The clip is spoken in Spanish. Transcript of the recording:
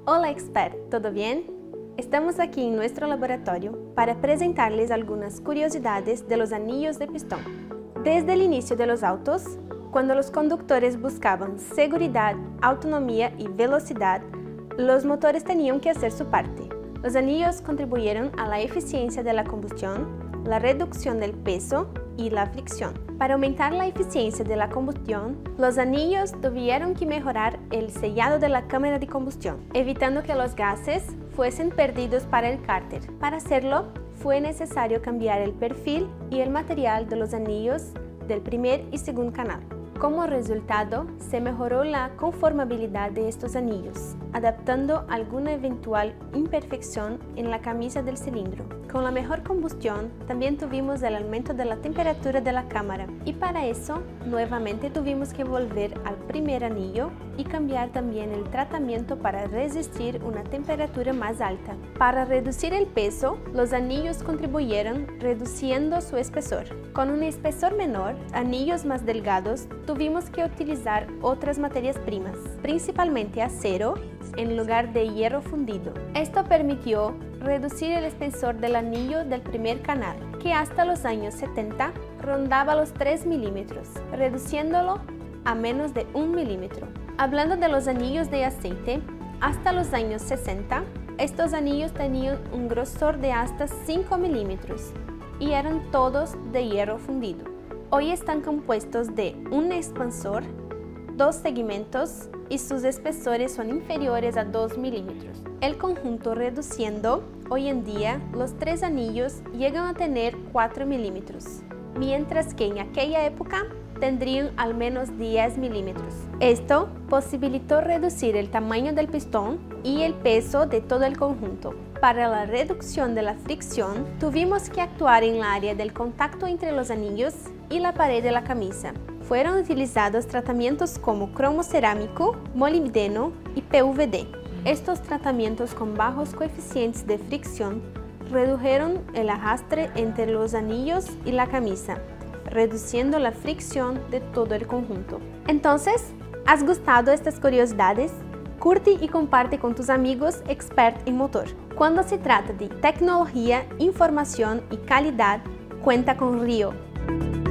Hola Expert, ¿todo bien? Estamos aquí en nuestro laboratorio para presentarles algunas curiosidades de los anillos de pistón. Desde el inicio de los autos, cuando los conductores buscaban seguridad, autonomía y velocidad, los motores tenían que hacer su parte. Los anillos contribuyeron a la eficiencia de la combustión, la reducción del peso y la fricción. Para aumentar la eficiencia de la combustión, los anillos tuvieron que mejorar el sellado de la cámara de combustión, evitando que los gases fuesen perdidos para el cárter. Para hacerlo, fue necesario cambiar el perfil y el material de los anillos del primer y segundo canal. Como resultado, se mejoró la conformabilidad de estos anillos, adaptando alguna eventual imperfección en la camisa del cilindro. Con la mejor combustión, también tuvimos el aumento de la temperatura de la cámara, y para eso, nuevamente tuvimos que volver al primer anillo y cambiar también el tratamiento para resistir una temperatura más alta. Para reducir el peso, los anillos contribuyeron reduciendo su espesor. Con un espesor menor, anillos más delgados, tuvimos que utilizar otras materias primas, principalmente acero, en lugar de hierro fundido. Esto permitió reducir el espesor del anillo del primer canal, que hasta los años 70 rondaba los 3 milímetros, reduciéndolo a menos de 1 milímetro. Hablando de los anillos de aceite, hasta los años 60, estos anillos tenían un grosor de hasta 5 milímetros y eran todos de hierro fundido. Hoy están compuestos de un expansor, 2 segmentos y sus espesores son inferiores a 2 milímetros. El conjunto reduciendo, hoy en día los 3 anillos llegan a tener 4 milímetros, mientras que en aquella época tendrían al menos 10 milímetros. Esto posibilitó reducir el tamaño del pistón y el peso de todo el conjunto. Para la reducción de la fricción, tuvimos que actuar en el área del contacto entre los anillos y la pared de la camisa. Fueron utilizados tratamientos como cromo cerámico, molibdeno y PVD. Estos tratamientos con bajos coeficientes de fricción redujeron el arrastre entre los anillos y la camisa, reduciendo la fricción de todo el conjunto. Entonces, ¿has gustado estas curiosidades? Curte y comparte con tus amigos expertos en motor. Cuando se trata de tecnología, información y calidad, cuenta con Rio.